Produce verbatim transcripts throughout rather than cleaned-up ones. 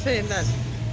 Sí, dale.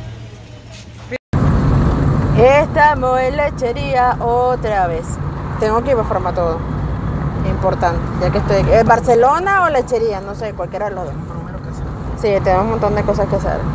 Estamos en lechería otra vez. Tengo que ir a Farmatodo. Importante, ya que estoy aquí. ¿En Barcelona o lechería? No sé, cualquiera de los dos. Sí, tenemos un montón de cosas que hacer.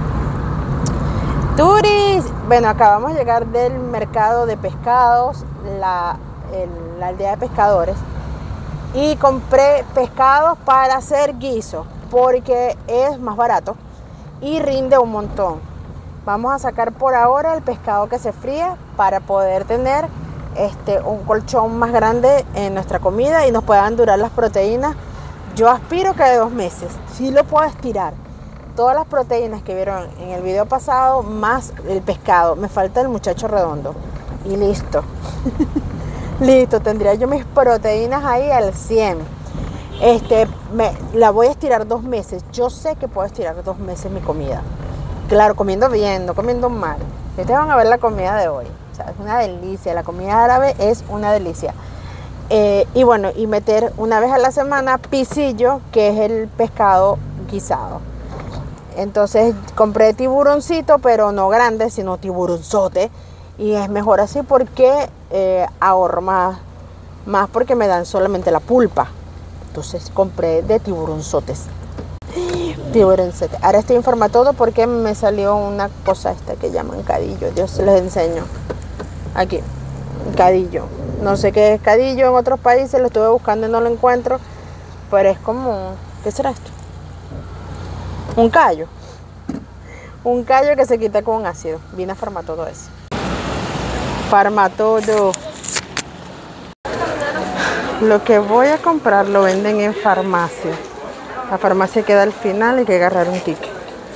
Turis. Bueno, acabamos de llegar del mercado de pescados, la, el, la aldea de pescadores. Y compré pescados para hacer guiso, porque es más barato y rinde un montón. Vamos a sacar por ahora el pescado que se fríe para poder tener este, un colchón más grande en nuestra comida y nos puedan durar las proteínas. Yo aspiro que de dos meses, sí lo puedo estirar. Todas las proteínas que vieron en el video pasado, más el pescado. Me falta el muchacho redondo. Y listo. Listo, tendría yo mis proteínas ahí al cien. Este, me, la voy a estirar dos meses. Yo sé que puedo estirar dos meses mi comida. Claro, comiendo bien, no comiendo mal. Ustedes van a ver la comida de hoy. O sea, es una delicia. La comida árabe es una delicia. Eh, y bueno, y meter una vez a la semana pisillo, que es el pescado guisado. Entonces compré tiburoncito, pero no grande, sino tiburonzote. Y es mejor así porque eh, ahorro más, más porque me dan solamente la pulpa. Entonces compré de tiburonzotes. Tiburonzote. Ahora estoy en Farmatodo porque me salió una cosa esta que llaman cadillo. Yo se les enseño. Aquí, cadillo. No sé qué es cadillo en otros países, lo estuve buscando y no lo encuentro. Pero es como, ¿qué será esto? Un callo. Un callo que se quita con ácido. Viene a Farmatodo eso. Farmatodo. Lo que voy a comprar lo venden en farmacia. La farmacia queda al final y hay que agarrar un ticket.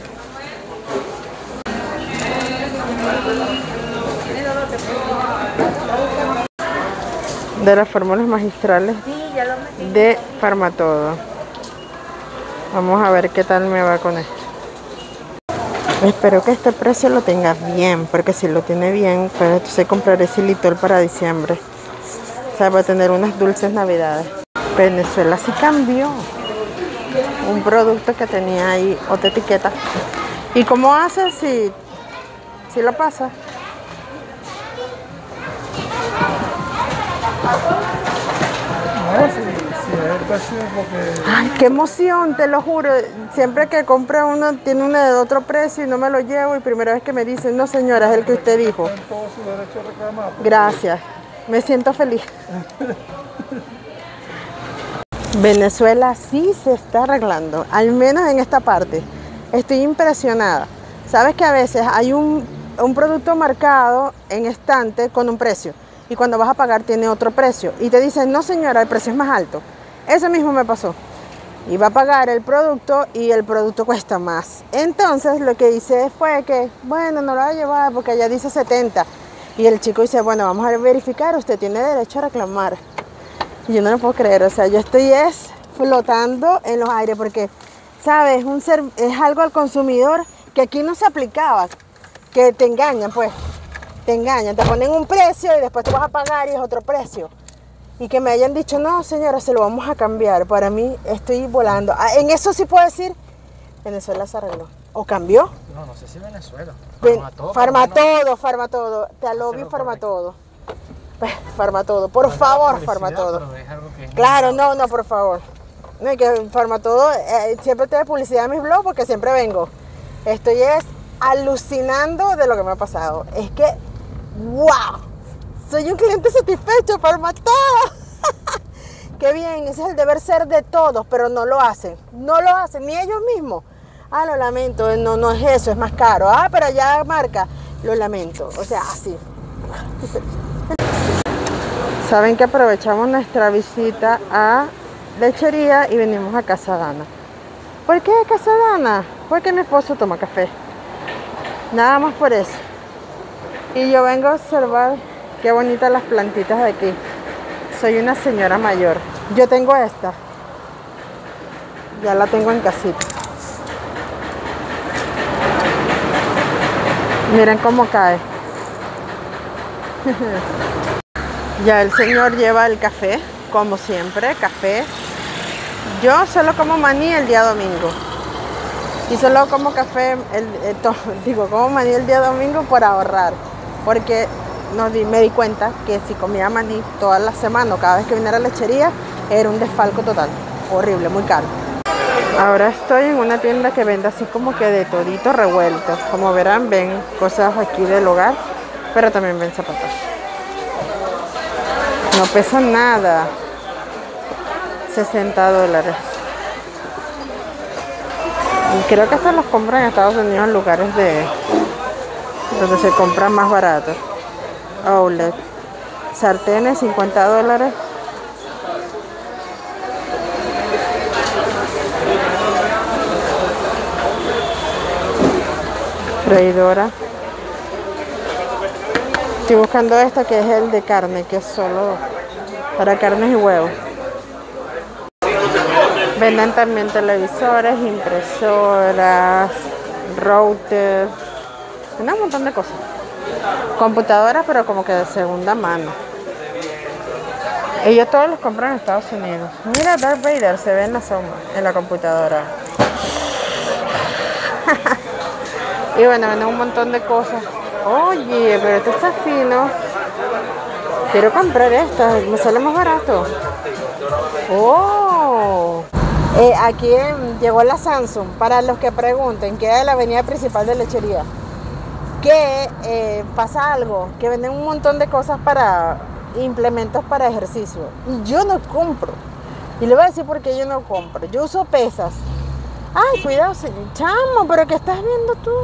De las fórmulas magistrales de Farmatodo. Vamos a ver qué tal me va con esto. Espero que este precio lo tenga bien, porque si lo tiene bien, pues entonces compraré xilitol para diciembre. O sea, para tener unas dulces navidades. Venezuela sí cambió. Un producto que tenía ahí otra etiqueta. ¿Y cómo hace si, si lo pasa? No, sí, sí, es precio porque... Ay, qué emoción, te lo juro. Siempre que compro uno, tiene uno de otro precio y no me lo llevo. Y primera vez que me dicen, no señora, es el que usted dijo. Todo su derecho a reclamar. Gracias, me siento feliz. Venezuela sí se está arreglando, al menos en esta parte. Estoy impresionada. Sabes que a veces hay un, un producto marcado en estante con un precio. Y cuando vas a pagar tiene otro precio. Y te dicen, no señora, el precio es más alto. Eso mismo me pasó. Iba a pagar el producto y el producto cuesta más. Entonces lo que hice fue que, bueno, no lo voy a llevar porque allá dice setenta. Y el chico dice, bueno, vamos a verificar, usted tiene derecho a reclamar. Y yo no lo puedo creer, o sea, yo estoy es flotando en los aires porque, ¿sabes? Un ser, es algo al consumidor que aquí no se aplicaba, que te engañan, pues. Te engañan, te ponen un precio y después tú vas a pagar y es otro precio. Y que me hayan dicho, no señora, se lo vamos a cambiar. Para mí estoy volando. Ah, en eso sí puedo decir, Venezuela se arregló. ¿O cambió? No, no sé si Venezuela. Farmatodo, Farmatodo, Farmatodo. Te lobby Farmatodo. Farmatodo, por favor, Farmatodo. Claro, no, no, por favor. No, y que Farmatodo, eh, siempre te da publicidad en mis blogs porque siempre vengo. Estoy es alucinando de lo que me ha pasado. Es que, wow, soy un cliente satisfecho, Farmatodo. Qué bien, ese es el deber ser de todos, pero no lo hacen. No lo hacen, ni ellos mismos. Ah, lo lamento, no, no es eso, es más caro. Ah, pero ya marca, lo lamento. O sea, así. Saben que aprovechamos nuestra visita a lechería y venimos a Casa Dana. ¿Por qué Casa Dana? Porque mi esposo toma café. Nada más por eso. Y yo vengo a observar qué bonitas las plantitas de aquí. Soy una señora mayor. Yo tengo esta. Ya la tengo en casita. Miren cómo cae. Ya el señor lleva el café, como siempre, café. Yo solo como maní el día domingo. Y solo como café, el, el, to, digo, como maní el día domingo por ahorrar. Porque no di, me di cuenta que si comía maní toda la semana o cada vez que viniera a la lechería, era un desfalco total. Horrible, muy caro. Ahora estoy en una tienda que vende así como que de todito revuelto. Como verán, ven cosas aquí del hogar, pero también ven zapatos. No pesa nada. sesenta dólares. Y creo que estos los compran en Estados Unidos en lugares de donde se compran más baratos. Outlet. Sartenes, cincuenta dólares. Freidora. Estoy buscando esta que es el de carne, que es solo para carnes y huevos. Venden también televisores, impresoras, routers, un montón de cosas. Computadoras, pero como que de segunda mano. Ellos todos los compran en Estados Unidos. Mira, Darth Vader se ve en la sombra, en la computadora. Y bueno, venden un montón de cosas. Oye, pero esto está fino. Quiero comprar esta, me sale más barato. Oh. Eh, aquí eh, llegó la Samsung. Para los que pregunten, queda en la avenida principal de Lechería. Que eh, pasa algo, que venden un montón de cosas para implementos para ejercicio. Y yo no compro. Y le voy a decir por qué yo no compro. Yo uso pesas. Ay, cuidado, chamo, pero ¿qué estás viendo tú?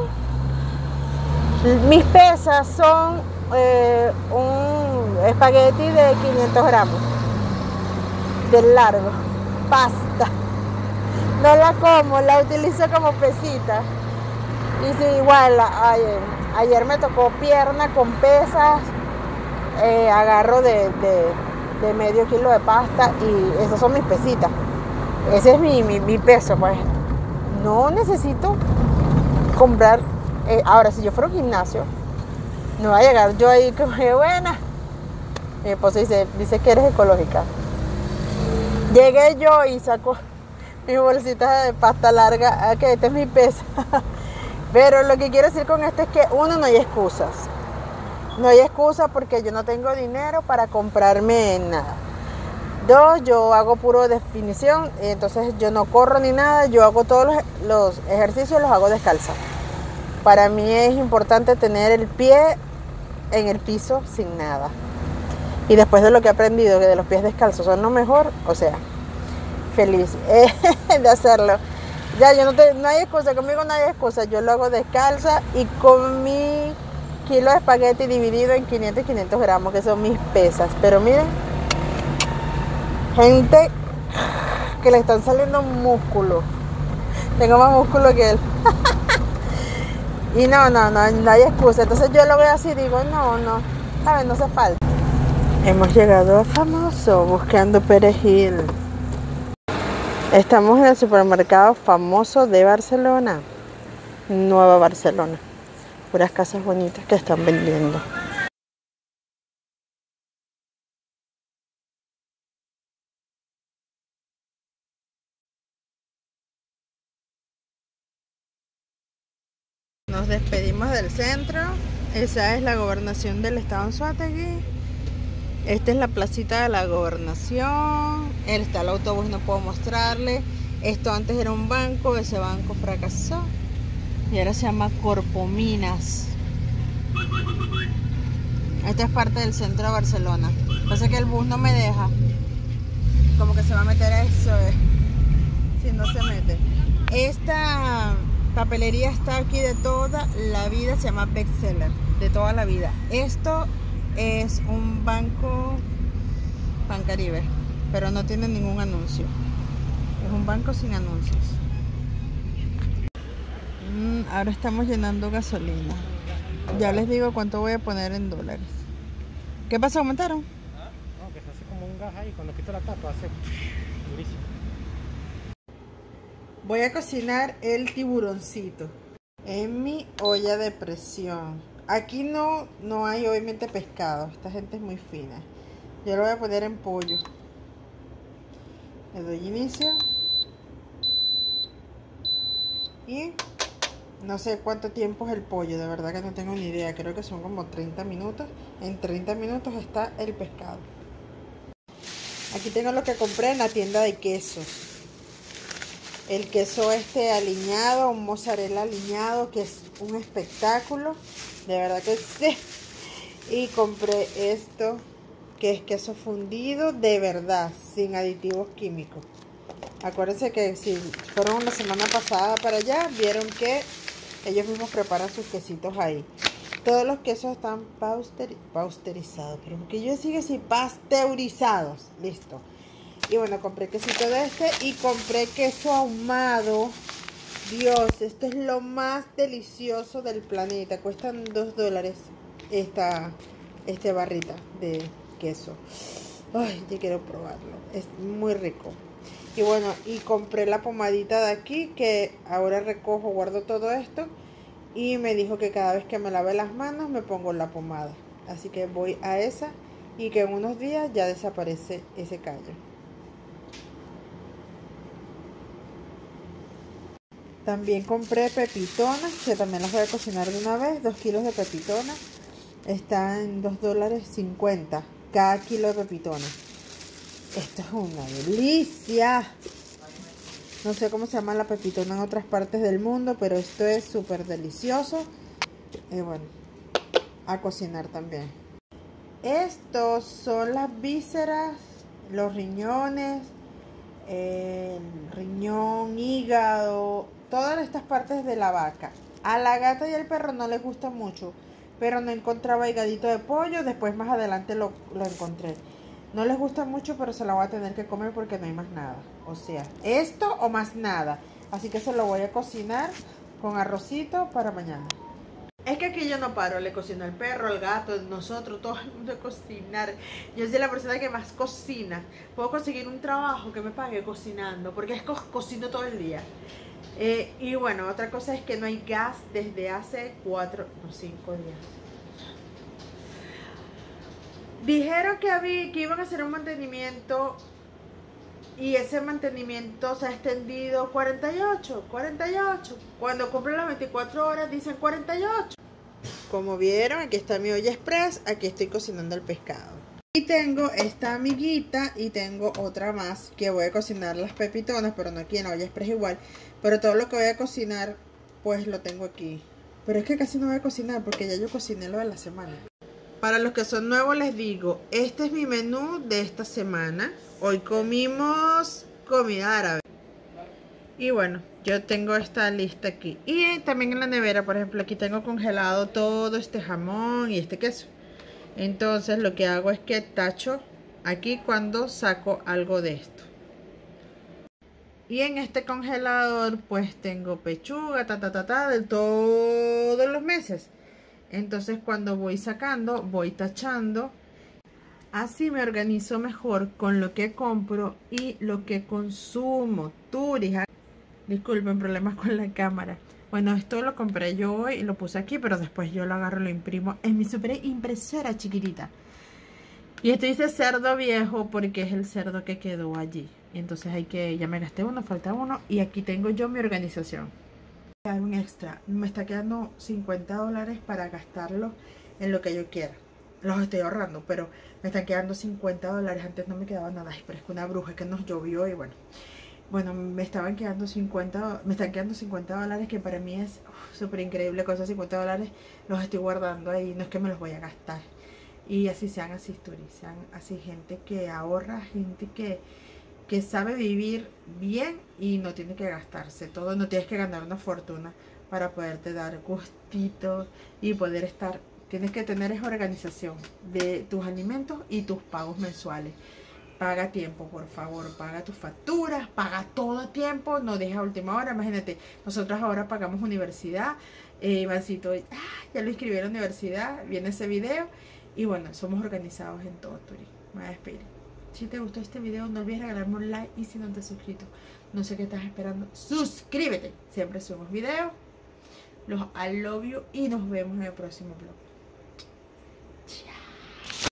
Mis pesas son eh, un espagueti de quinientos gramos. De largo. Pasta. No la como, la utilizo como pesita. Y sí, igual, ayer, ayer me tocó pierna con pesas, eh, agarro de, de, de medio kilo de pasta y esas son mis pesitas. Ese es mi, mi, mi peso, pues. No necesito comprar. Eh, ahora, si yo fuera a un gimnasio, no va a llegar yo ahí como que buena. Mi esposo dice, dice que eres ecológica. Llegué yo y saco mi bolsita de pasta larga, que esta es mi pesa. Pero lo que quiero decir con esto es que uno, no hay excusas. No hay excusas porque yo no tengo dinero para comprarme nada. Dos, yo hago puro definición, entonces yo no corro ni nada, yo hago todos los, los ejercicios, los hago descalza. Para mí es importante tener el pie en el piso sin nada. Y después de lo que he aprendido, que de los pies descalzos son lo mejor, o sea, feliz eh, de hacerlo. Ya, yo no, te, no hay excusa, conmigo no hay excusa, yo lo hago descalza y con mi kilo de espagueti dividido en quinientos y quinientos gramos, que son mis pesas. Pero miren, gente que le están saliendo músculos. Tengo más músculo que él. Y no, no, no, no hay excusa. Entonces yo lo veo así y digo, no, no, ¿sabes? No hace falta. Hemos llegado a Famoso buscando perejil. Estamos en el supermercado Famoso de Barcelona. Nueva Barcelona. Puras casas bonitas que están vendiendo. Nos despedimos del centro. Esa es la gobernación del estado Anzoátegui. Esta es la placita de la gobernación. Está el autobús, no puedo mostrarle. Esto antes era un banco, ese banco fracasó. Y ahora se llama Corpominas. Esta es parte del centro de Barcelona. Pasa que el bus no me deja. Como que se va a meter eso. Eh. Si no se mete. Esta papelería está aquí de toda la vida. Se llama Bestseller. De toda la vida. Esto es un banco Bancaribe, pero no tiene ningún anuncio. Es un banco sin anuncios. Mm, ahora estamos llenando gasolina. Ya les digo cuánto voy a poner en dólares. ¿Qué pasó? ¿Aumentaron? ¿Ah? No, que se hace como un gas ahí. Cuando quito la tapa hace durísimo. Voy a cocinar el tiburoncito en mi olla de presión. Aquí no, no hay obviamente pescado. Esta gente es muy fina. Yo lo voy a poner en pollo. Le doy inicio. Y no sé cuánto tiempo es el pollo, de verdad que no tengo ni idea. Creo que son como treinta minutos. En treinta minutos está el pescado. Aquí tengo lo que compré en la tienda de quesos. El queso este aliñado, un mozzarella aliñado, que es un espectáculo. De verdad que sí. Y compré esto, que es queso fundido de verdad, sin aditivos químicos. Acuérdense que si fueron la semana pasada para allá, vieron que ellos mismos preparan sus quesitos ahí. Todos los quesos están pausteri pasteurizados, pero que yo sigo así, pasteurizados. Listo. Y bueno, compré quesito de este y compré queso ahumado. Dios, esto es lo más delicioso del planeta. Cuestan dos dólares esta, esta barrita de queso. Ay, yo quiero probarlo. Es muy rico. Y bueno, y compré la pomadita de aquí, que ahora recojo, guardo todo esto. Y me dijo que cada vez que me lave las manos me pongo la pomada. Así que voy a esa y que en unos días ya desaparece ese callo. También compré pepitonas, que también las voy a cocinar de una vez. Dos kilos de pepitonas. Están en dos dólares cincuenta cada kilo de pepitonas. Esto es una delicia. No sé cómo se llama la pepitona en otras partes del mundo, pero esto es súper delicioso. Y bueno, a cocinar también. Estos son las vísceras, los riñones, el riñón, hígado, todas estas partes de la vaca. A la gata y al perro no les gusta mucho, pero no encontraba higadito de pollo. Después más adelante lo, lo encontré. No les gusta mucho, pero se la voy a tener que comer porque no hay más nada. O sea, esto o más nada. Así que se lo voy a cocinar con arrocito para mañana. Es que aquí yo no paro, le cocino al perro, al gato, nosotros, todo el mundo a cocinar. Yo soy la persona que más cocina. Puedo conseguir un trabajo que me pague cocinando, porque es que co cocino todo el día. Eh, y bueno, otra cosa es que no hay gas desde hace cuatro o cinco días. Dijeron que, había, que iban a hacer un mantenimiento y ese mantenimiento se ha extendido cuarenta y ocho, cuarenta y ocho. Cuando cumplen las veinticuatro horas dicen cuarenta y ocho. Como vieron, aquí está mi olla express, aquí estoy cocinando el pescado. Y tengo esta amiguita y tengo otra más que voy a cocinar las pepitonas, pero no aquí en la olla express igual. Pero todo lo que voy a cocinar, pues lo tengo aquí. Pero es que casi no voy a cocinar porque ya yo cociné lo de la semana. Para los que son nuevos les digo, este es mi menú de esta semana. Hoy comimos comida árabe. Y bueno, yo tengo esta lista aquí. Y también en la nevera, por ejemplo, aquí tengo congelado todo este jamón y este queso. Entonces lo que hago es que tacho aquí cuando saco algo de esto. Y en este congelador pues tengo pechuga, ta ta ta ta, de todos los meses. Entonces cuando voy sacando, voy tachando. Así me organizo mejor con lo que compro y lo que consumo. Turija. Disculpen, problemas con la cámara. Bueno, esto lo compré yo hoy y lo puse aquí, pero después yo lo agarro y lo imprimo en mi super impresora chiquitita. Y esto dice cerdo viejo porque es el cerdo que quedó allí. Entonces hay que, ya me gasté uno, falta uno. Y aquí tengo yo mi organización. Hay un extra, me está quedando cincuenta dólares para gastarlo en lo que yo quiera. Los estoy ahorrando, pero me están quedando cincuenta dólares. Antes no me quedaba nada. Ay, pero es que una bruja que nos llovió y bueno. Bueno, me estaban quedando cincuenta, me están quedando cincuenta dólares, que para mí es súper increíble. Con esos cincuenta dólares los estoy guardando ahí, no es que me los voy a gastar. Y así sean así historias, sean así gente que ahorra, gente que, que sabe vivir bien y no tiene que gastarse todo. No tienes que ganar una fortuna para poderte dar gustitos y poder estar. Tienes que tener esa organización de tus alimentos y tus pagos mensuales. Paga tiempo, por favor, paga tus facturas, paga todo tiempo, no deja a última hora. Imagínate, nosotros ahora pagamos universidad, eh, Ivancito, ah, ya lo inscribí a la universidad, viene ese video. Y bueno, somos organizados en todo, Turi. Me voy a despedir. Si te gustó este video, no olvides regalarme un like, y si no te has suscrito, no sé qué estás esperando, suscríbete. Siempre subimos videos. Los I love you y nos vemos en el próximo vlog.